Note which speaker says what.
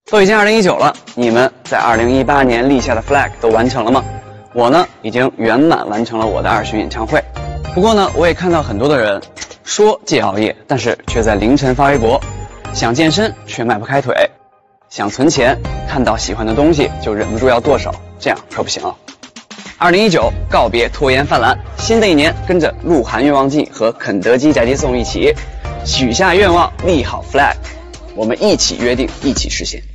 Speaker 1: 都已经2019了，你们在2018年立下的 flag 都完成了吗？我呢，已经圆满完成了我的2巡演唱会。不过呢，我也看到很多的人说戒熬夜，但是却在凌晨发微博，想健身却迈不开腿，想存钱看到喜欢的东西就忍不住要剁手，这样可不行啊！2019告别拖延泛滥，新的一年跟着鹿晗愿望季和肯德基宅急送一起，许下愿望，立好 flag， 我们一起约定，一起实现。